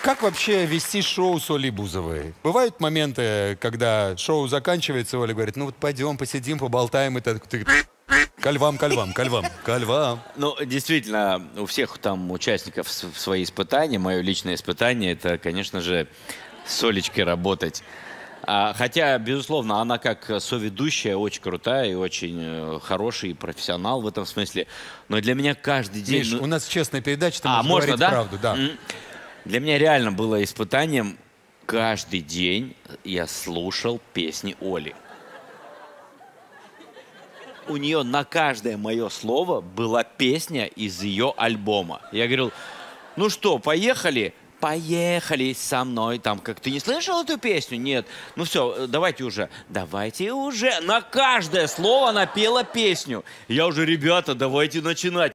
Как вообще вести шоу с Олей Бузовой? Бывают моменты, когда шоу заканчивается, Оля говорит, ну вот пойдем, посидим, поболтаем, и ты ко львам, ко львам, ко львам, ко львам. Ну, действительно, у всех там участников свои испытания. Мое личное испытание – это, конечно же, с Олечкой работать. Хотя, безусловно, она как соведущая очень крутая и очень хороший профессионал в этом смысле. Но для меня каждый день... Миш, у нас честная передача, ты можешь можно, говорить да? правду. Да. Для меня реально было испытанием. Каждый день я слушал песни Оли. У нее на каждое мое слово была песня из ее альбома. Я говорил, ну что, поехали? Поехали со мной. Там, как ты не слышал эту песню? Нет. Ну все, давайте уже. Давайте уже. На каждое слово она пела песню. Я уже, ребята, давайте начинать.